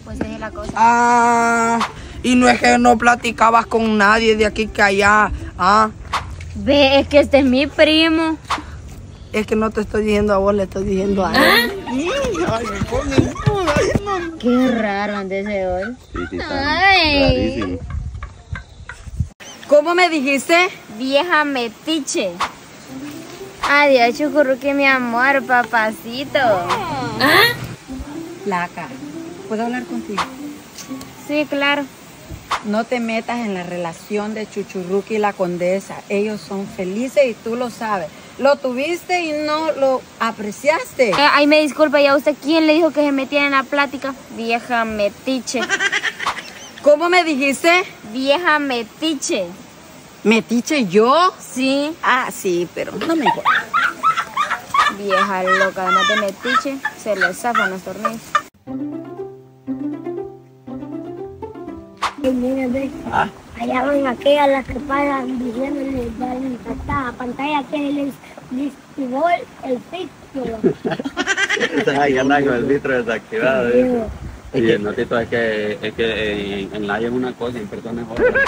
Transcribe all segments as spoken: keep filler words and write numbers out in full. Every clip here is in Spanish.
Pues dejé la cosa. Ah, y no es que no platicabas con nadie de aquí que allá. Ah, Ve, es que este es mi primo. es que no te estoy diciendo a vos, le estoy diciendo a él. Ay, me pone en duda. No. Qué raro antes de hoy. Sí, sí, está Ay. rarísimo. ¿Cómo me dijiste? Vieja metiche. Adiós, Chucurruqui, mi amor, papacito. Flaca, ¿puedo hablar contigo? Sí, claro. No te metas en la relación de Chuchurruqui y la condesa. Ellos son felices y tú lo sabes. Lo tuviste y no lo apreciaste. Eh, ay, me disculpa, ¿y a usted quién le dijo que se metiera en la plática? Vieja metiche. ¿Cómo me dijiste? Vieja metiche. ¿Metiche yo? Sí. Ah, sí, pero no me importa. Vieja loca, además de metiche, se le zafan los tornillos. Mira, ve, Ah. allá van aquellas las que pasan diciéndole la pantalla que les desactivó el filtro. Ahí anda con el filtro desactivado. ¿Eh? Digo, Y el notito es que, es que en, en live es una cosa y en persona es otra.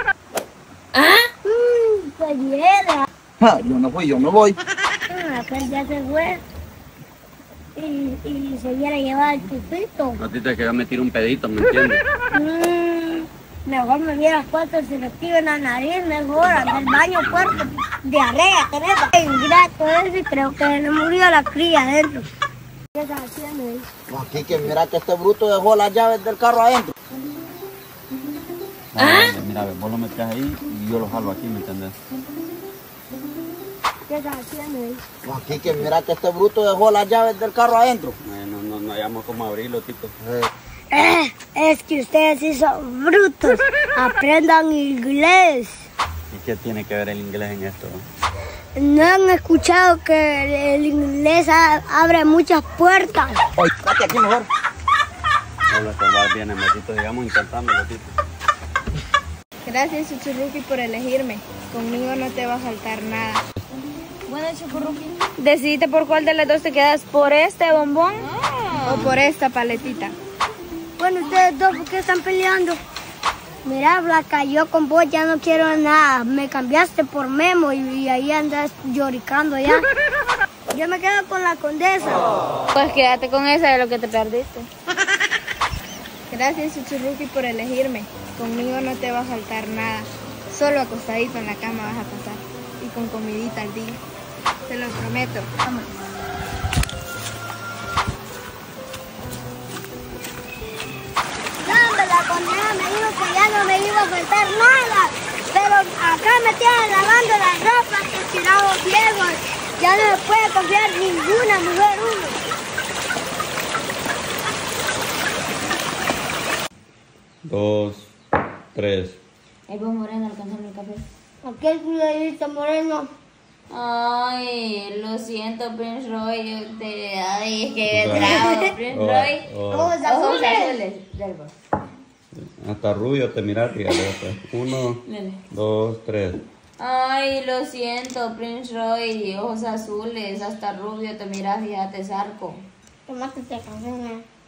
mmm, pues viera. Ah, yo no fui, yo me voy. Ah, aquel ya se fue. Y, y se viera llevar el tupito. Notito es que yo me tiro un pedito, ¿me entiendes? Mm, mejor me hubieras puesto el selectivo en la nariz, mejor, anda al baño fuerte. Diarrea, tenés. Ingrato ese, y creo que le murió la cría adentro. ¿Qué estás haciendo ahí? Aquí que mira que este bruto dejó las llaves del carro adentro. Ah, mira, vos lo metes ahí y yo lo jalo aquí, ¿me entendés? ¿Qué estás haciendo ahí? Aquí que mira que este bruto dejó las llaves del carro adentro. Eh, no, no, no hayamos cómo abrirlo, Tito. Eh, es que ustedes sí son brutos. Aprendan inglés. ¿Y qué tiene que ver el inglés en esto? ¿No han escuchado que el inglés a- abre muchas puertas? Oye, date aquí mejor. No lo estorbar bien, Tito, digamos intentándolo, Tito. Gracias, Chuchurruqui, por elegirme. Conmigo no te va a faltar nada. Bueno, Chuchurruqui, decidite por cuál de las dos te quedas, ¿por este bombón o por esta paletita? Bueno, ustedes dos, ¿por qué están peleando? Mira, Blanca, yo con vos ya no quiero nada. Me cambiaste por Memo y, y ahí andas lloricando ya. Yo me quedo con la condesa. Pues quédate con esa de lo que te perdiste. Gracias, Chuchurruqui, por elegirme. Conmigo no te va a faltar nada. Solo acostadito en la cama vas a pasar. Y con comidita al día. Te lo prometo. Vamos. No, hombre, la condesa me dijo que ya no me iba a faltar nada. Pero acá me tienen lavando las ropas, que tirados viejos. Ya no me puede confiar ninguna mujer uno. Dos, tres. Ahí vos, Moreno, alcanzando el café. Aquel cuidadito moreno. Ay, lo siento, Prince Roy. Yo te... Ay, es que bravo, Prince Oh, Roy. oh. Ojos Ojos azules. azules. Dale, pues. Hasta rubio te miras, fíjate. pues. Uno, Dale. dos, tres. Ay, lo siento, Prince Roy. Ojos azules, hasta rubio te miras, fíjate, Zarco. Tomate esta canción.